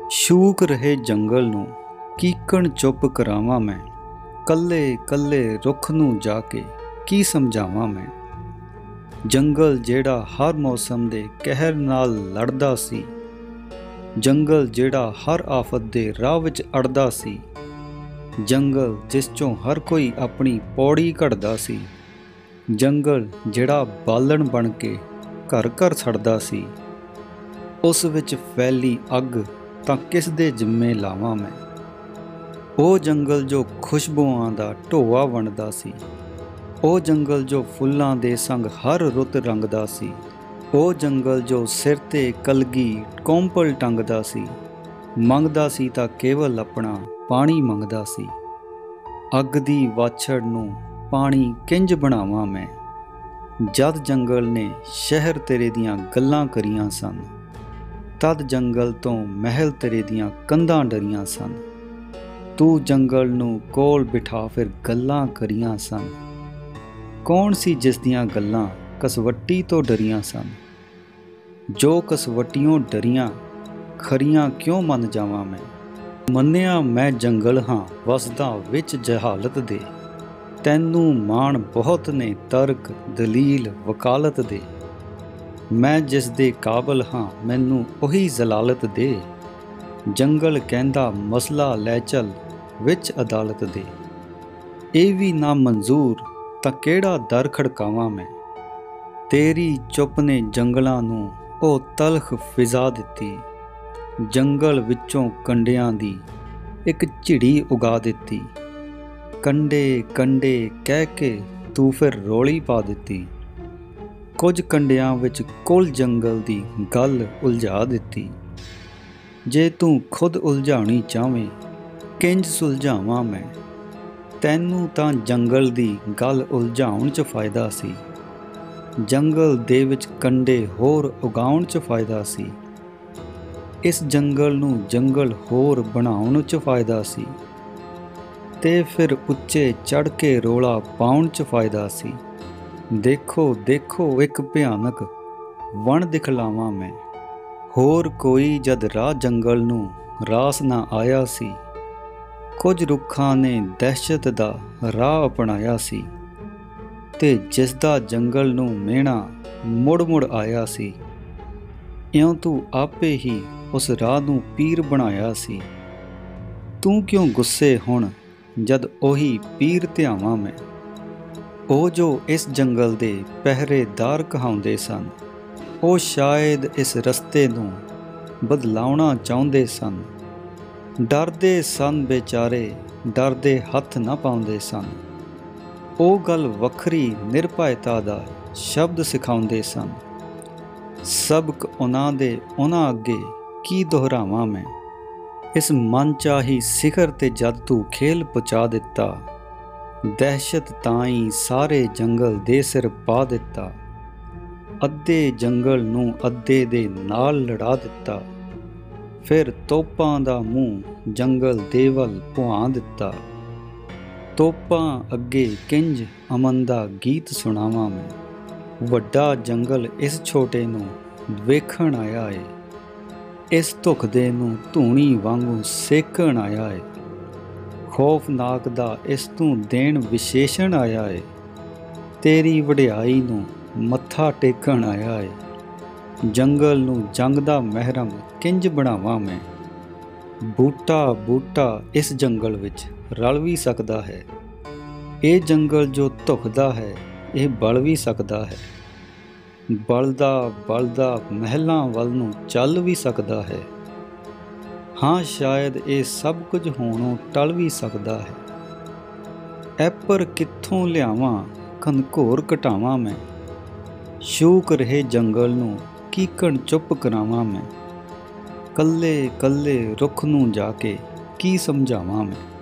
ਸ਼ੂਕ ਰਹੇ ਜੰਗਲ ਨੂੰ ਕੀਕਣ ਚੁੱਪ ਕਰਾਵਾਂ ਮੈਂ। ਕੱਲੇ ਕੱਲੇ ਰੁੱਖ ਨੂੰ ਜਾ ਕੇ ਕੀ ਸਮਝਾਵਾਂ ਮੈਂ। ਜੰਗਲ ਜਿਹੜਾ ਹਰ ਮੌਸਮ ਦੇ ਕਹਿਰ ਨਾਲ ਲੜਦਾ ਸੀ, ਜੰਗਲ ਜਿਹੜਾ ਹਰ ਆਫਤ ਦੇ ਰਾਹ ਵਿੱਚ ਅੜਦਾ ਸੀ, ਜੰਗਲ ਜਿਸ ਚੋਂ ਹਰ ਕੋਈ ਆਪਣੀ ਪੌੜੀ ਘੜਦਾ ਸੀ, ਜੰਗਲ ਜਿਹੜਾ ਬਾਲਣ ਬਣ ਕੇ ਘਰ ਘਰ ਸੜਦਾ ਸੀ। ਉਸ ਵਿੱਚ ਫੈਲੀ ਅੱਗ ਤਾਂ ਕਿਸ ਦੇ ਜਿੰਮੇ ਲਾਵਾਂ ਮੈਂ। ਉਹ ਜੰਗਲ ਜੋ ਖੁਸ਼ਬੂਆਂ ਦਾ ਢੋਆ ਵੰਡਦਾ ਸੀ, ਉਹ ਜੰਗਲ ਜੋ ਫੁੱਲਾਂ ਦੇ ਸੰਗ ਹਰ ਰੁੱਤ ਰੰਗਦਾ ਸੀ, ਉਹ ਜੰਗਲ ਜੋ ਸਿਰ 'ਤੇ ਕਲਗੀ ਕੋਂਪਲ ਟੰਗਦਾ ਸੀ, ਮੰਗਦਾ ਸੀ ਤਾਂ ਕੇਵਲ ਆਪਣਾ ਪਾਣੀ ਮੰਗਦਾ ਸੀ। ਅੱਗ ਦੀ ਵਾਛੜ ਨੂੰ ਪਾਣੀ ਕਿੰਜ ਬਣਾਵਾਂ ਮੈਂ। ਜਦ ਜੰਗਲ ਨੇ ਸ਼ਹਿਰ ਤੇਰੇ ਦੀਆਂ ਗੱਲਾਂ ਕਰੀਆਂ ਸਨ, ਤਦ ਜੰਗਲ ਤੋਂ ਮਹਿਲ ਤੇਰੇ ਦੀਆਂ ਕੰਧਾਂ ਡਰੀਆਂ ਸਨ। ਤੂੰ ਜੰਗਲ ਨੂੰ ਕੋਲ ਬਿਠਾ ਫਿਰ ਗੱਲਾਂ ਕਰੀਆਂ ਸਨ। ਕੌਣ ਸੀ ਜਿਸ ਦੀਆਂ ਗੱਲਾਂ ਕਸਵੱਟੀ ਤੋਂ ਡਰੀਆਂ ਸਨ। ਜੋ ਕਸਵੱਟੀਓਂ ਡਰੀਆਂ ਖਰੀਆਂ ਕਿਉਂ ਮੰਨ ਜਾਵਾਂ ਮੈਂ। ਮੰਨਿਆ ਮੈਂ ਜੰਗਲ ਹਾਂ ਵਸਦਾ ਵਿੱਚ ਜਹਾਲਤ ਦੇ, ਤੈਨੂੰ ਮਾਣ ਬਹੁਤ ਨੇ ਤਰਕ ਦਲੀਲ ਵਕਾਲਤ ਦੇ। ਮੈਂ ਜਿਸ ਦੇ ਕਾਬਲ ਹਾਂ ਮੈਨੂੰ ਉਹੀ ਜ਼ਲਾਲਤ ਦੇ। ਜੰਗਲ ਕਹਿੰਦਾ ਮਸਲਾ ਲੈ ਚੱਲ ਵਿੱਚ ਅਦਾਲਤ ਦੇ। ਇਹ ਵੀ ਨਾ ਮਨਜ਼ੂਰ ਤਾਂ ਕਿਹੜਾ ਦਰ ਖੜਕਾਵਾਂ ਮੈਂ। ਤੇਰੀ ਚੁੱਪ ਨੇ ਜੰਗਲਾਂ ਨੂੰ ਉਹ ਤਲਖ ਫਿਜ਼ਾ ਦਿੱਤੀ, ਜੰਗਲ ਵਿੱਚੋਂ ਕੰਡਿਆਂ ਦੀ ਇੱਕ ਝਿੜੀ ਉਗਾ ਦਿੱਤੀ। ਕੰਡੇ ਕੰਡੇ ਕਹਿ ਕੇ ਤੂੰ ਫਿਰ ਰੋਲੀ ਪਾ ਦਿੱਤੀ। ਕੁਝ ਕੰਡਿਆਂ ਵਿੱਚ ਕੁੱਲ ਜੰਗਲ ਦੀ ਗੱਲ ਉਲਝਾ ਦਿੱਤੀ। ਜੇ ਤੂੰ ਖੁਦ ਉਲਝਾਉਣੀ ਚਾਹਵੇਂ ਕਿੰਜ ਸੁਲਝਾਵਾਂ ਮੈਂ। ਤੈਨੂੰ ਤਾਂ ਜੰਗਲ ਦੀ ਗੱਲ ਉਲਝਾਉਣ 'ਚ ਫਾਇਦਾ ਸੀ, ਜੰਗਲ ਦੇ ਵਿੱਚ ਕੰਡੇ ਹੋਰ ਉਗਾਉਣ 'ਚ ਫਾਇਦਾ ਸੀ। ਇਸ ਜੰਗਲ ਨੂੰ ਜੰਗਲ ਹੋਰ ਬਣਾਉਣ 'ਚ ਫਾਇਦਾ ਸੀ, ਤੇ ਫਿਰ ਉੱਚੇ ਚੜ੍ਹ ਕੇ ਰੌਲਾ ਪਾਉਣ 'ਚ ਫਾਇਦਾ ਸੀ। ਦੇਖੋ ਦੇਖੋ ਇੱਕ ਭਿਆਨਕ ਵਣ ਦਿਖਲਾਵਾਂ ਮੈਂ। ਹੋਰ ਕੋਈ ਜਦ ਰਾਹ ਜੰਗਲ ਨੂੰ ਰਾਸ ਨਾ ਆਇਆ ਸੀ, ਕੁਝ ਰੁੱਖਾਂ ਨੇ ਦਹਿਸ਼ਤ ਦਾ ਰਾਹ ਅਪਣਾਇਆ ਸੀ, ਤੇ ਜਿਸ ਦਾ ਜੰਗਲ ਨੂੰ ਮਿਹਣਾ ਮੁੜ ਮੁੜ ਆਇਆ ਸੀ। ਇਉਂ ਤੂੰ ਆਪੇ ਹੀ ਉਸ ਰਾਹ ਨੂੰ ਪੀਰ ਬਣਾਇਆ ਸੀ। ਤੂੰ ਕਿਉਂ ਗੁੱਸੇ ਹੁਣ ਜਦ ਉਹੀ ਪੀਰ ਧਿਆਵਾਂ ਮੈਂ। ਉਹ ਜੋ ਇਸ ਜੰਗਲ ਦੇ ਪਹਿਰੇਦਾਰ ਕਹਾਉਂਦੇ ਸਨ, ਉਹ ਸ਼ਾਇਦ ਇਸ ਰਸਤੇ ਨੂੰ ਬਦਲਾਉਣਾ ਚਾਹੁੰਦੇ ਸਨ। ਡਰਦੇ ਸਨ ਬੇਚਾਰੇ, ਡਰਦੇ ਹੱਥ ਨਾ ਪਾਉਂਦੇ ਸਨ। ਉਹ ਗੱਲ ਵੱਖਰੀ ਨਿਰਭੈਤਾ ਦਾ ਸ਼ਬਦ ਸਿਖਾਉਂਦੇ ਸਨ। ਸਬਕ ਉਹਨਾਂ ਦੇ ਉਹਨਾਂ ਅੱਗੇ ਕੀ ਦੁਹਰਾਵਾਂ ਮੈਂ। ਇਸ ਮਨ ਚਾਹੀ ਸਿਖਰ 'ਤੇ ਜਦ ਤੂੰ ਖੇਲ ਪਹੁੰਚਾ ਦਿੱਤਾ, ਦਹਿਸ਼ਤ ਤਾਂ ਹੀ ਸਾਰੇ ਜੰਗਲ ਦੇ ਸਿਰ ਪਾ ਦਿੱਤਾ। ਅੱਧੇ ਜੰਗਲ ਨੂੰ ਅੱਧੇ ਦੇ ਨਾਲ ਲੜਾ ਦਿੱਤਾ, ਫਿਰ ਤੋਪਾਂ ਦਾ ਮੂੰਹ ਜੰਗਲ ਦੇ ਵੱਲ ਭੁਆ ਦਿੱਤਾ। ਤੋਪਾਂ ਅੱਗੇ ਕਿੰਜ ਅਮਨ ਦਾ ਗੀਤ ਸੁਣਾਵਾਂ ਮੈਂ। ਵੱਡਾ ਜੰਗਲ ਇਸ ਛੋਟੇ ਨੂੰ ਵੇਖਣ ਆਇਆ ਏ, ਇਸ ਧੁਖਦੇ ਨੂੰ ਧੂਣੀ ਵਾਂਗੂ ਸੇਕਣ ਆਇਆ ਏ। ਖੌਫਨਾਕ ਦਾ ਇਸ ਤੂੰ ਦੇਣ ਵਿਸ਼ੇਸ਼ਣ ਆਇਆ ਏ, ਤੇਰੀ ਵਡਿਆਈ ਨੂੰ ਮੱਥਾ ਟੇਕਣ ਆਇਆ ਏ। ਜੰਗਲ ਨੂੰ ਜੰਗ ਦਾ ਮਹਿਰਮ ਕਿੰਜ ਬਣਾਵਾਂ ਮੈਂ। ਬੂਟਾ ਬੂਟਾ ਇਸ ਜੰਗਲ ਵਿੱਚ ਰਲ ਵੀ ਸਕਦਾ ਹੈ। ਇਹ ਜੰਗਲ ਜੋ ਧੁਖਦਾ ਹੈ ਇਹ ਬਲ ਵੀ ਸਕਦਾ ਹੈ। ਬਲਦਾ ਬਲਦਾ ਮਹਿਲਾਂ ਵੱਲ ਨੂੰ ਚੱਲ ਵੀ ਸਕਦਾ ਹੈ। ਹਾਂ ਸ਼ਾਇਦ ਇਹ ਸਭ ਕੁਝ ਹੋਣੋਂ ਟਲ ਵੀ ਸਕਦਾ ਹੈ। ਐਪਰ ਕਿੱਥੋਂ ਲਿਆਵਾਂ ਘਨਘੋਰ ਘਟਾਵਾਂ ਮੈਂ। ਸ਼ੂਕ ਰਹੇ ਜੰਗਲ ਨੂੰ ਕੀਕਣ ਚੁੱਪ ਕਰਾਵਾਂ ਮੈਂ। ਕੱਲੇ ਕੱਲੇ ਰੁੱਖ ਨੂੰ ਜਾ ਕੇ ਕੀ ਸਮਝਾਵਾਂ ਮੈਂ।